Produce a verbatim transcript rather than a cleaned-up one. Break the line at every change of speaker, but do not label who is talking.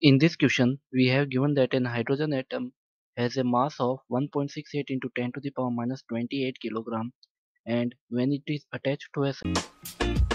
In this question, we have given that an hydrogen atom has a mass of one point six eight into ten to the power minus twenty-eight kilogram, and when it is attached to a